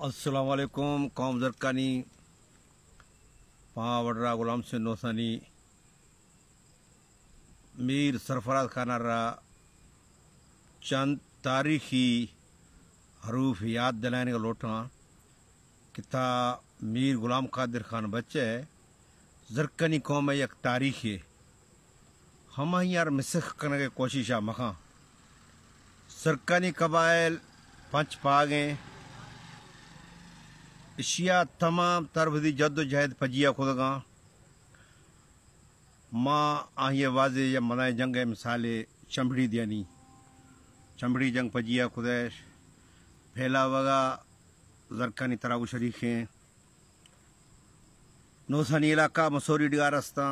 अस्सलाम वालेकुम कौम ज़रक़ानी पा वडरा गुलाम से नौसानी मीर सरफराज खान रा चंद तारीखी हरूफ याद दिलाने का लोटा किता मीर गुलाम कादिर खान बच्चे ज़रक़ानी कौम में एक तारीख है हम यार मिसख करने की कोशिश आ मखा ज़रक़ानी कबाइल पंच पागे एशिया तमाम तरफ जद्दोजहद पजिया खुदगा माँ आहिए वाजे या मनाए जंग मिसाले चमड़ी दियानी चमड़ी जंग पजिया खुदैश फैला वगा ज़रक़ानी तरागु शरीक हैं नौसानी इलाका मसूरी डिगारस्ता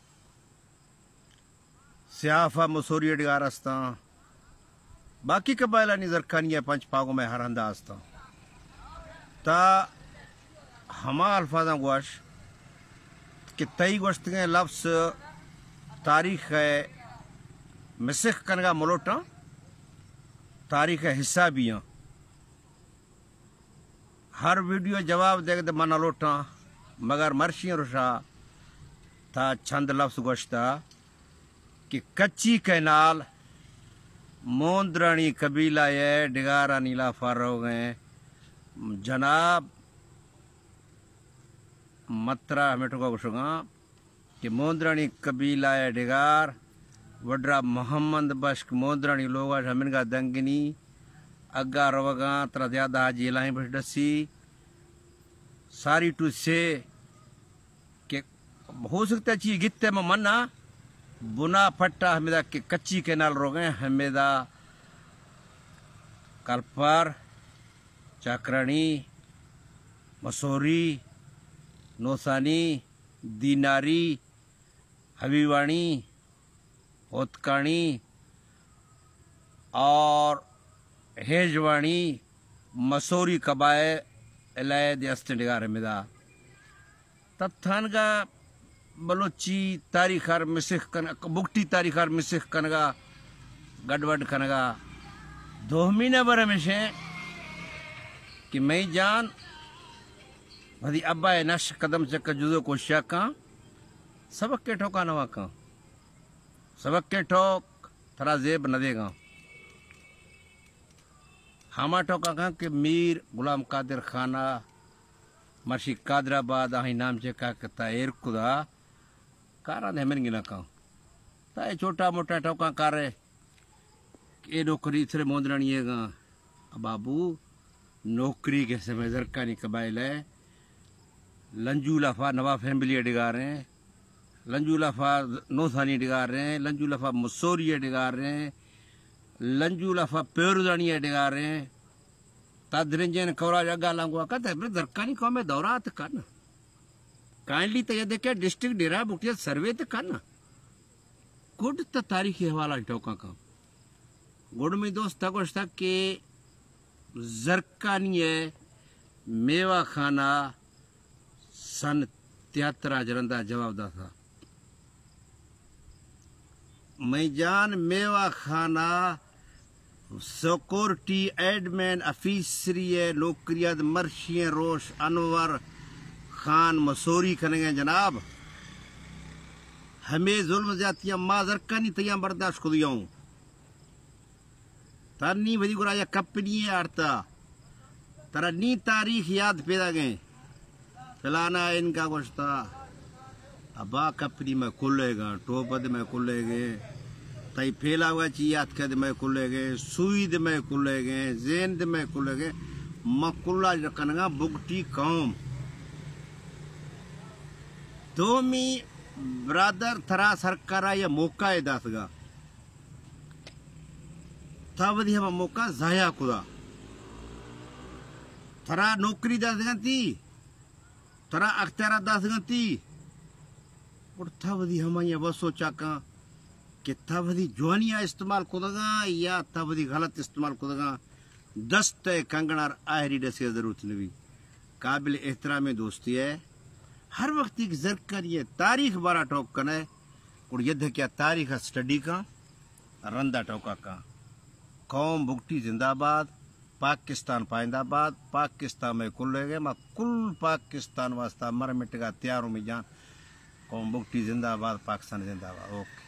सियाफा मसूरी डिगारस्ता बाकी कबायलानी ज़रक़ानी पंच पागों में हर अंदाजता ता हमा अल्फाजा गोश कि तई गोश्त के लफ्स तारीख है मिसख कनगा मलोटा तारीख है हिस्सा भी हैं हर वीडियो जवाब दे दे मना लोटा मगर मर्शी रुशा था छंद लफ्स गोश्ता कि कच्ची कैनाल मोंद्रानी कबीला ये डिगारा नीला फारो गए जनाब मत्रा मेटुका कुशुगा कि मोंद्रानी कबीला है डिगार वड्रा मोहम्मद बश्क मोंद्रानी लोग हमिन का दंगनी अग्गा रवगा तरा ज्यादा जिलाई बसी सारी टू से कि हो सकता चीज गित्ते में मना बुना पट्टा हमेदा के कच्ची कैनाल रोगे हमेदा कलपर चाकरानी मसूरी नौसानी दीनारी हबीवाणी होतकानी और हेजवाणी मसूरी कबाए इलायदिगार मिदा तत्थानगा बलोची तारीखार मिसिख कन बुगटी तारीखार मिसिख कनगा गडवड कनगा दोहमीना बर में कि मैं जान भदी अब्बा नश कदम चक जुदो को शका सबक के ठोका नवा का सबक के ठोक थरा जेब न देगा हमा ठोका का कि मीर गुलाम कादिर खाना मर्शी कादराबाद आही नाम चेका कता एर खुदा कारा हेमन गिना का ताए छोटा मोटा ठोका कारे ए नौकरी थरे मोंदरानी है बाबू नौकरी के समय ज़रक़ानी कबाइल है लंजू लफा नवा फैमिली डिगार रहे हैं लंजू लफा नौसानी डिगार रहे हैं लंजू लफा मसूरी डिगार रहे हैं लंजू लफा पेरुदानी डिगार रहे हैं तादरंजन कवराज अगा लांगुआ कहते हैं ज़रक़ानी कौम में दौरा तो करना काइंडली तो ये देखे डिस्ट्रिक्ट डेरा बुटिया सर्वे तो करना गुड तो तारीखी हवाला टोका का गुड में दोस्त तक के ज़रक़ानी मेवा खाना सन 73 जरंदा जवाब दा था मैं जान मेवा खाना सिक्योरिटी एडमिन अफीसरी नौकरियात मर्शी रोश अनवर खान मसूरी करेंगे जनाब हमें जुल्म जातियां माँ ज़रक़ानी तैयार बर्दाश्त खुद जाऊं तानी वही गुरा या कंपनी आरता तरा नी तारीख याद पैदा गए फलाना इनका गोश्ता अबा कंपनी में खुलेगा टोपद में खुलेगे तई फैला हुआ ची याद कर में खुलेगे सुईद में खुलेगे जेंद में खुलेगे मकुल्ला रखनगा बुगटी कौम दोमी ब्रादर थरा सरकारा या मौका है दासगा तब हम मौका जाया खुदा थरा नौकरी दास गंती थरा अख्तियार दास गंती और थवदी हम ये बस सोचा का कि थवदी जवानिया इस्तेमाल खुदगा या थवदी गलत इस्तेमाल खुदगा दस्त कंगणार आहरी डसे जरूरत नहीं काबिल एहतराम दोस्ती है हर वक्त एक ज़रक़ानी तारीख बारा टोक कने और यद्ध क्या तारीख स्टडी का रंदा टोका का कौम भुगटी जिंदाबाद पाकिस्तान पाइंदाबाद, पाकिस्तान में कुल गए मैं कुल पाकिस्तान वास्ता मर मिट का तैयारों में जान कौम बुकटी जिंदाबाद, पाकिस्तान जिंदाबाद। ओके।